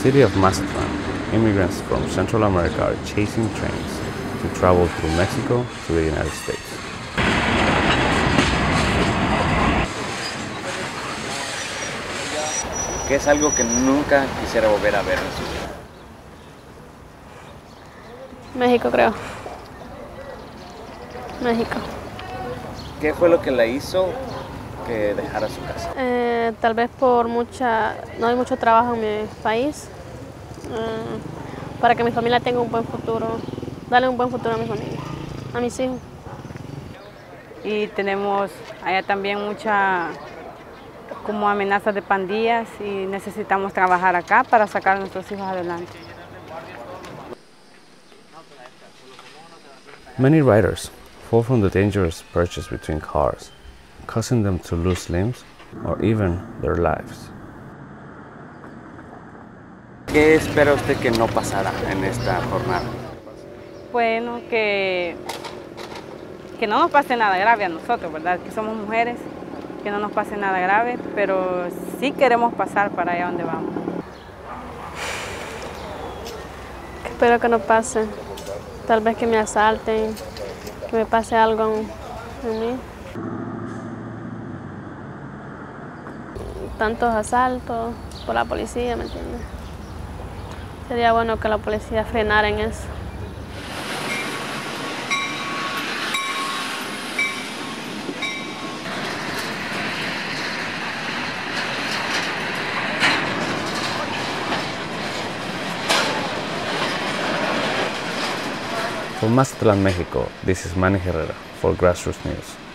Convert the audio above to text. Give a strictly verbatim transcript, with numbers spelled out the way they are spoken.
city of Mazatlan, immigrants from Central America are chasing trains to travel through Mexico to the United States. ¿Qué es algo que nunca quisiera volver a ver en su vida? México, creo. México. ¿Qué fue lo que la hizo que dejara su casa? Eh, tal vez por mucha, no hay mucho trabajo en mi país, eh, para que mi familia tenga un buen futuro, darle un buen futuro a mi familia, a mis hijos. Y tenemos allá también mucha como amenazas de pandillas y necesitamos trabajar acá para sacar a nuestros hijos adelante. Many riders fall from the dangerous purchase between cars, causing them to lose limbs or even their lives. ¿Qué espera usted que no pasara en esta jornada? Bueno, que, que no nos pase nada grave a nosotros, ¿verdad? Que somos mujeres, que no nos pase nada grave, pero sí queremos pasar para allá donde vamos. Espero que no pase, tal vez que me asalten, que me pase algo a mí. Tantos asaltos por la policía, ¿me entiendes? Sería bueno que la policía frenara en eso. From Mazatlan, Mexico, this is Manny Herrera for Grassroots News.